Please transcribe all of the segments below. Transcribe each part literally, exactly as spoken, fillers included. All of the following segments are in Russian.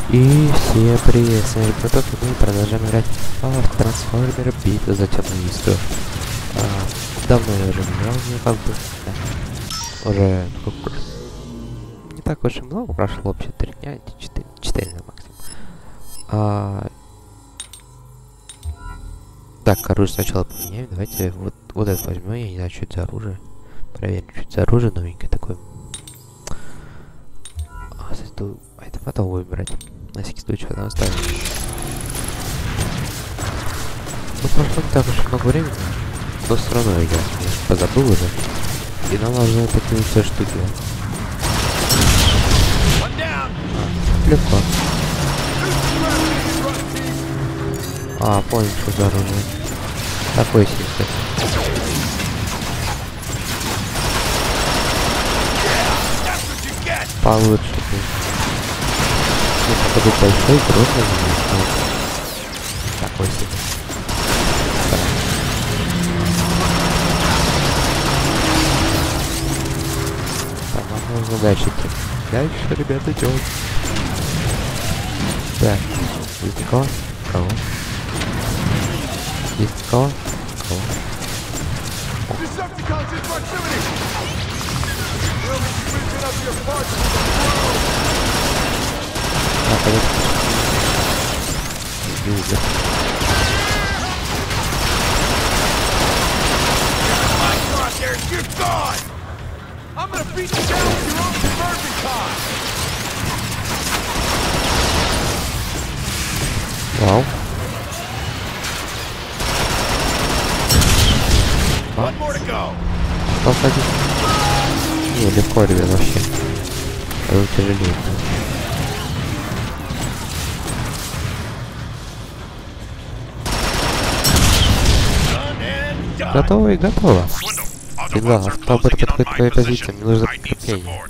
И всем привет, с вами Проток, и мы продолжаем играть в Трансформер Битва за темную историю. А, давно я уже играл в нее, как бы, да. Уже сколько? Не так уж и много прошло, вообще три дня, четыре, четыре на максимум. А, так, оружие сначала поменяем, давайте вот, вот это возьмем, я не знаю, что это за оружие. Проверим, что это за оружие новенькое такое. А, а это потом выбирать. На всякий случай потом оставим. Ну, прошло не так уж много времени, но все равно я позабыл уже. И нам нужно такие все штуки. А, легко. А, понял, что за оружие. Такой себе, кстати. Получше будет. Такой большой, грозный, но такой себе. Так, нам нужно дальше идти. Дальше, ребята, идем. Так, есть кого? Кого? Есть кого? Кого? А, конечно. Юга. Вау. Остался один. Не, легко, ребят, вообще. Это тяжелее. Готово и готово. Всегда, автобот подходит к твоей позиции, мне нужно подкрепление.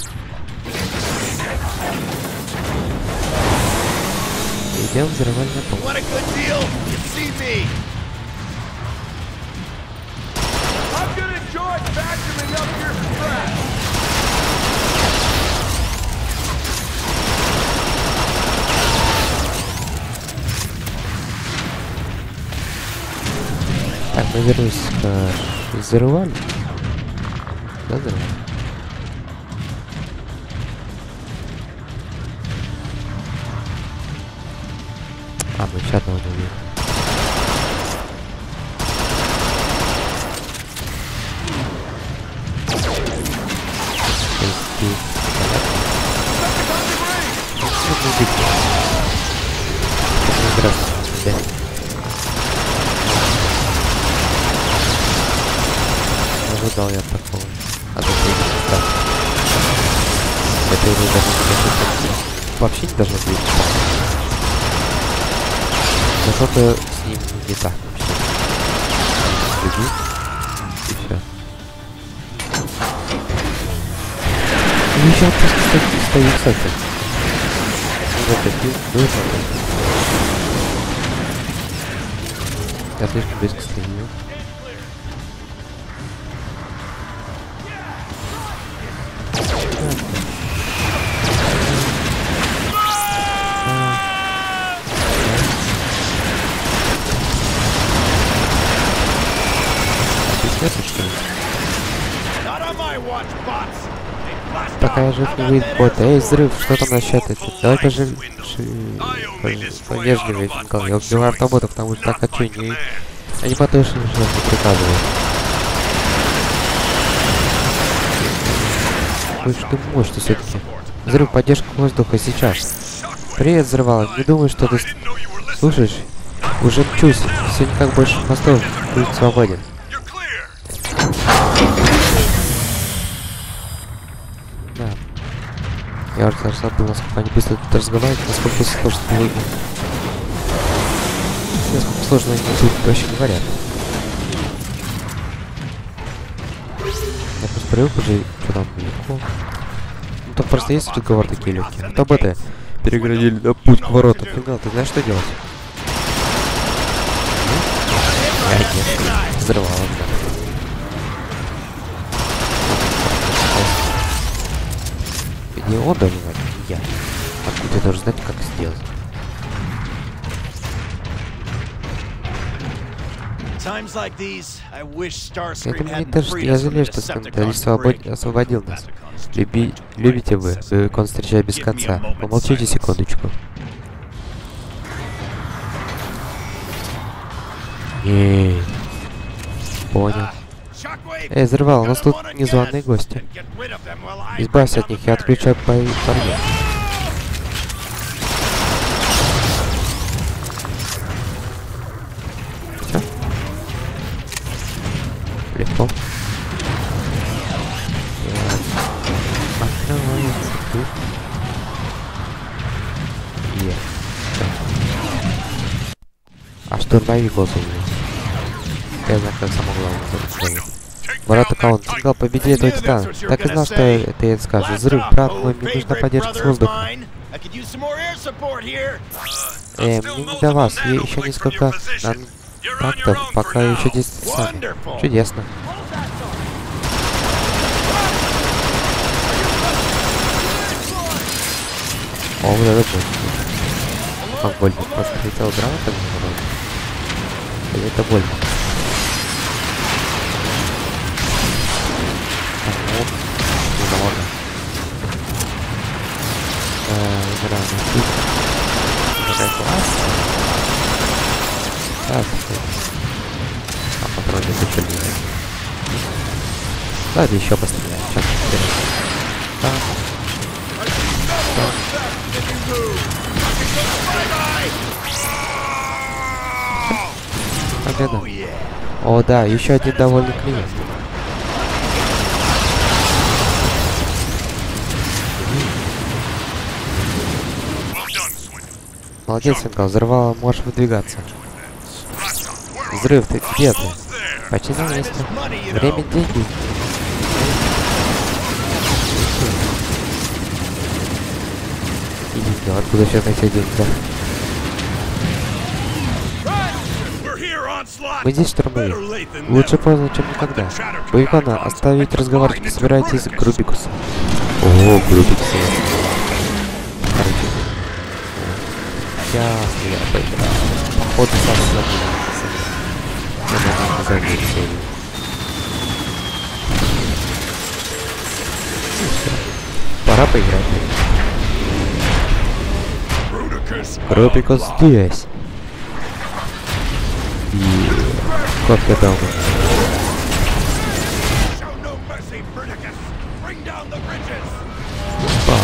Идем взрывать на пол. Так, мы вернусь к... Взрывали? Да, взрывали. А, мы еще одного не убили. Ожидал я такого. А то не так. Это уже даже не вообще не должно быть. Но что-то с ним не так вообще. Иди. И все. Ну сейчас просто стою, стою, кстати. Вот такие, ну и я слишком близко стою. Пока я жив, не выйдет бот. Эй, взрыв, что там насчет этого? Давай пожив... Понежливее, фингал. Я убиваю автоботов, потому что так хочу, не... А не потому что ничего не приказываю. Вы что можете все-таки? Взрыв, поддержка воздуха сейчас. Привет, взрывал. Не думаю, что ты... Слушаешь? Уже мчусь. Все никак больше мостов. Будет свободен. Да. Я уже даже забыл, насколько они быстро тут разговаривают, насколько сложно было. Насколько сложно они тут вообще говорят. Я просто привык уже, что там легко. Ну там просто есть разговор такие легкие. А то боты переградили на путь к воротам. Фигал, ты знаешь, что делать? Я нет. Взрывал, да. Не он должен, я. И ты должен знать, как сделать. Поэтому мне тоже я жалею, что Скандалист освободил нас. Люби... Любите вы, Бэбикон встречая без конца. Помолчите секундочку. Эй. Понял. Эй, взрывал, у нас тут незваные гости. Избавься от них, я отключаю по парню. Всё? Легко. Открывается тут. Е. А штурмовик вот у меня. Я знаю, как самое главное. Ворота Каун, сигнал победи этого титана. Так и знал, что это я скажу. Взрыв, брат мой, мне нужна поддержка с воздуха. Э, мне не до вас. Я еще несколько тактов, пока еще десять сами. Чудесно. О, вот это больно. Как больно. Просто хотел грамота мне надо. Или это больно? Много. Эээ, грамота. Какая классная. Так, а патроны зачем? Давайте еще постреляем. Сейчас постреляем. Так. Так. Победа. О, да, еще один довольный клиент. Молодец, Сингл, взорвало, можешь выдвигаться. Взрыв, ты где ты? Почти на месте. Время, деньги. Иди, откуда сейчас найти деньги? Мы здесь штурмовик. Лучше поздно, чем никогда. Бэбикон, оставить разговорчики, собирайтесь к Грубикусу. О, Грубикус. Ясно, я поиграл. Походу сам забыл. Я наверное забыл серию. Пора поиграть. Грубикус здесь. И как я дал. Бам.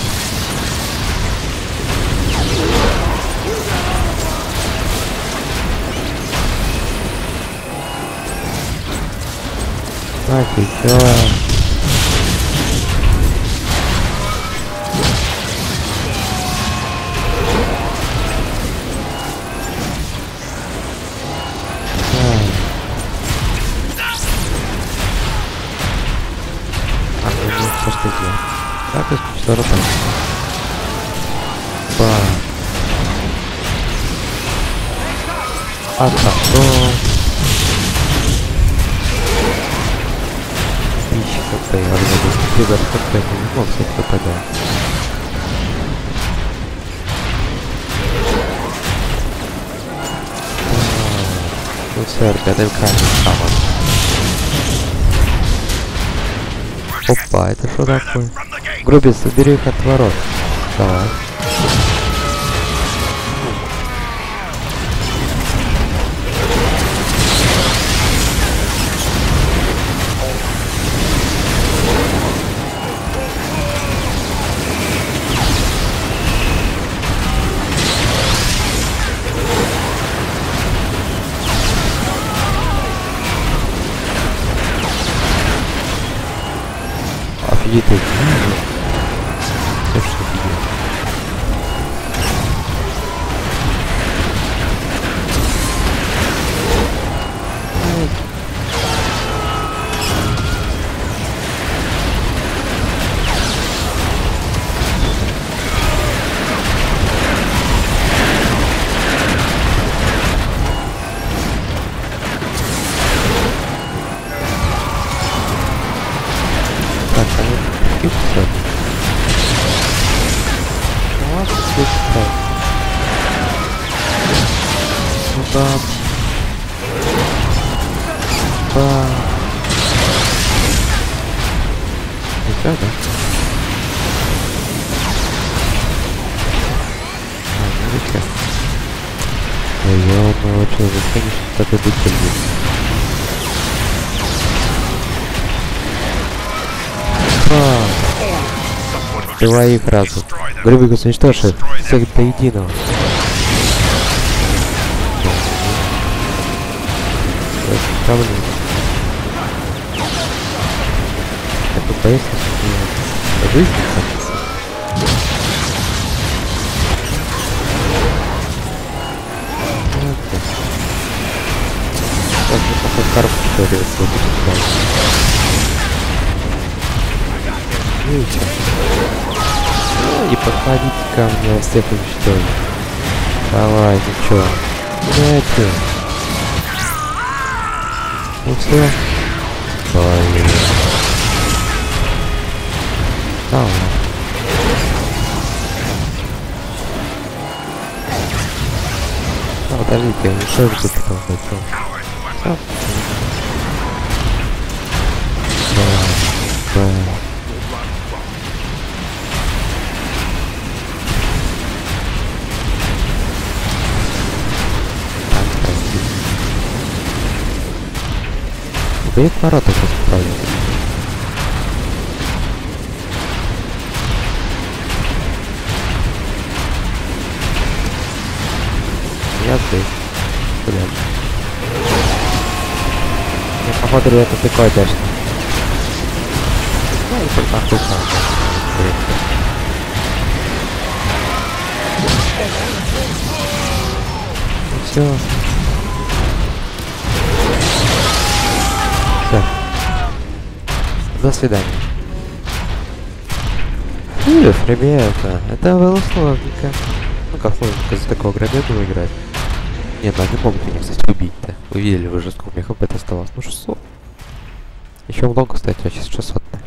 Офигеть. Что ж ты делаешь? Так, и что рукой? Бам. Отошел. Тысяча хп, я буду ребят, хп не мог взять хп, да. Ну все, ребята, камень самый. Опа, это что такое? Грубис, убери их от ворот. Давай. Офигеть, ты. Все, что офигеть. Так, а вот все. здесь ставить. Ну бам. Бам. И всё, да? А, ну зачем? Ой, мы вообще застанешь, что такое быть будет. Убивай их разу. Грибы уничтожь их. Всех до единого. Это проблема. Это боится, что жизнь кончится. Сейчас мы поход коробку появится, вот это так. Видите? Ну, не подходите ко мне, всех уничтожить. Давай, ну чё? Дайте. Ну все. Блин. Давай. А, подождите, я не шел тут потом хотел. Все. Да. Да. Убей ворота просто правильно. Я здесь. Куда? Ну, походу, это такое даже. Ну, и только охуенно. Ну все. Все. До свидания. Филев, ребята, это было сложненько. Ну как сложненько за такого грабежного играть. Нет, ну они могут меня, кстати, убить-то. Вы видели уже, сколько у меня хп оставалось? Ну шестьсот. Еще много, кстати, а сейчас шестьсот-то.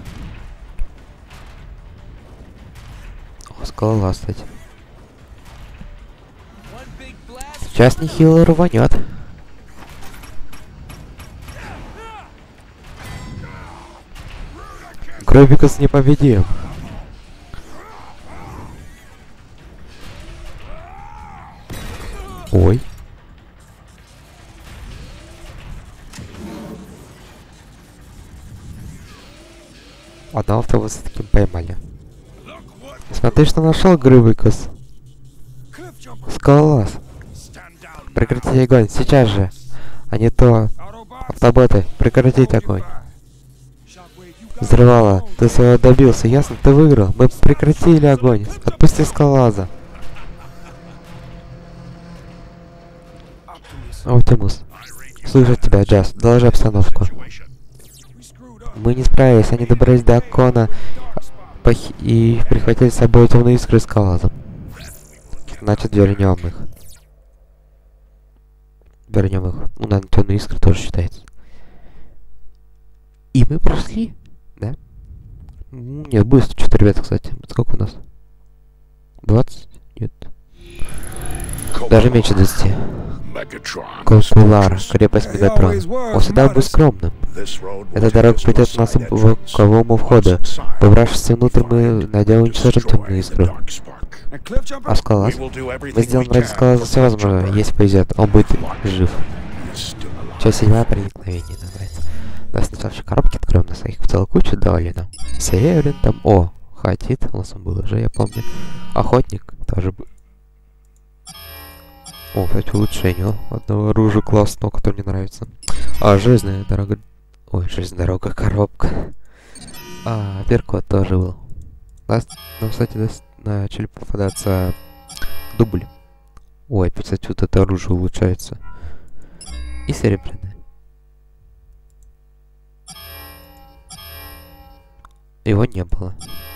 О, скалолаз, кстати. Сейчас нехило рванет. Гробикас не победим. Ой. Одного-то вы с таким поймали. Смотри, что нашел, Гробикас. Скалолаз. Прекратите огонь, сейчас же. А не то. Автоботы, прекратить огонь. Взрывало, ты своего добился, ясно? Ты выиграл. Мы прекратили огонь. Отпусти Скалолаза. Оптимус. Слышу тебя, Джаз. Доложи обстановку. Мы не справились, они добрались до Акона и прихватили с собой темные искры с Скалолазом. Значит, вернем их. Вернем их. Ну, наверное, темные искры тоже считается. И мы прошли. Да? Нет, быстро. Что-то, ребята, кстати. Сколько у нас? двадцать? Нет. Даже меньше двадцати. Кулар, крепость Мегатрон. Он всегда был скромным. Эта дорога придет нас к боковому входу. Добравшись внутрь, мы найдем и уничтожим темную искру. А Скалолаз? Мы сделаем ради Скалолаза все возможное, если повезет. Он будет жив. Часть седьмая, проникновение. Да, сначала еще коробки откроем, нас их в целую кучу давали нам. Серебряный там. О, Хатит, у нас он был уже, я помню. Охотник тоже был. О, кстати, улучшение одного оружия классного, которое мне нравится. А, железная дорога. Ой, железная дорога, коробка. А, перкот тоже был. Нас, нам, кстати, начали попадаться дубли. Ой, опять, кстати, вот это оружие улучшается. И серебряное. Его не было.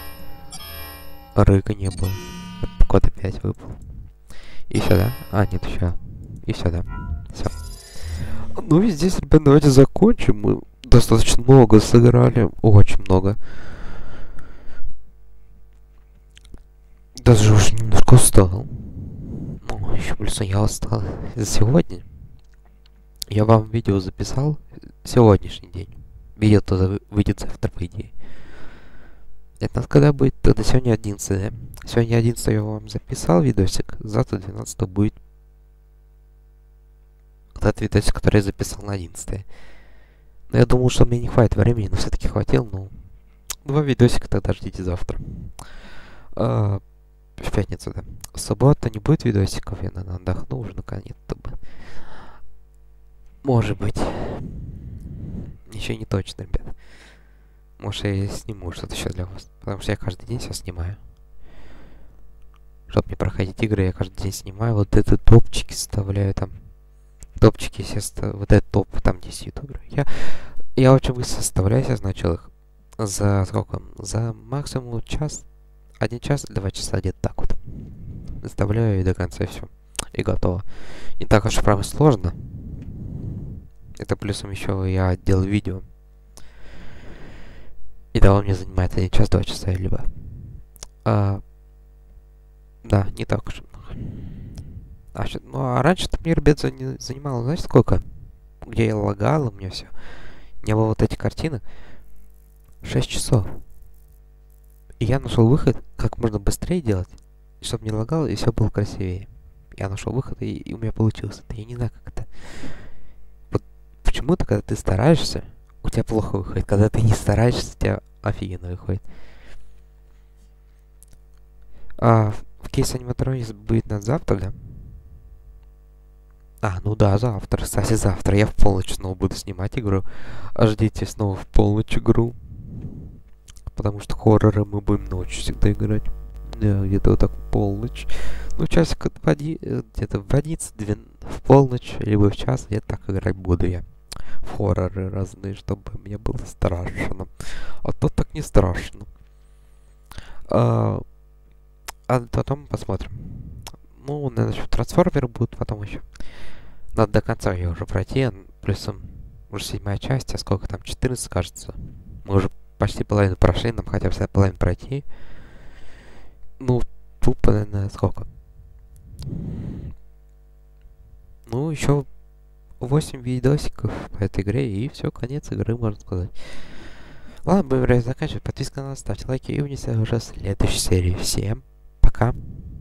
Рыка не было. Код опять выпал. И сюда. А, нет, еще. И сюда. Все. Ну и здесь, ребят, давайте закончим. Мы достаточно много сыграли. Очень много. Даже уже немножко устал. Ну, еще плюс я устал за сегодня. Я вам видео записал сегодняшний день. Видео то выйдет завтра, по идее. Это когда будет? Тогда сегодня одиннадцатое, да? Сегодня одиннадцатое я вам записал видосик. Завтра двенадцатое будет вот этот видосик, который я записал на одиннадцатое. Но я думал, что мне не хватит времени, но все-таки хватило. Ну, два видосика тогда ждите завтра. А, в пятницу, да. В субботу не будет видосиков, я, наверное, отдохну уже наконец-то бы. Может быть. Еще не точно, ребят. Может, я сниму что-то еще для вас. Потому что я каждый день сейчас снимаю. Чтобы не проходить игры, я каждый день снимаю. Вот это топчики вставляю там. Топчики, естественно, вот этот топ, там десять ютуберов. Я, я очень быстро составляю, я начал их за сколько? За максимум час. Один час, два часа, где-то так вот. Заставляю и до конца все. И готово. Не так уж прям сложно. Это плюсом еще я делаю видео. И да, он мне занимает один час, два часа, либо... А, да, не так уж много. А, что, ну, а раньше-то мне, ребят, зани занимало, знаете, сколько? Где я лагал, у меня все. Не было вот этих картинок. шесть часов. И я нашел выход, как можно быстрее делать, чтобы не лагало и все было красивее. Я нашел выход, и, и у меня получилось это. Я не знаю, как это. Вот почему-то, когда ты стараешься, у тебя плохо выходит. Когда ты не стараешься, у тебя офигенно выходит. А в кейс аниматроникс будет на завтра, да? А, ну да, завтра. Кстати, завтра я в полночь снова буду снимать игру. А ждите снова в полночь игру. Потому что хорроры мы будем ночью всегда играть. Да, где-то вот так в полночь. Ну, часик где-то в одиннадцать, в полночь, либо в час, я так играть буду я. В хорроры разные, чтобы мне было страшно. А то так не страшно. А, а потом посмотрим. Ну, наверное, трансформеры будут потом еще. Надо до конца ее уже пройти. Плюсом уже седьмая часть, а сколько там? четырнадцать, кажется. Мы уже почти половину прошли, нам хотя бы половину пройти. Ну, тупо, наверное, сколько? Ну, еще восемь видосиков по этой игре, и все, конец игры, можно сказать. Ладно, будем заканчивать. Подписка на нас, ставьте лайки, и увидимся уже в следующей серии. Всем пока!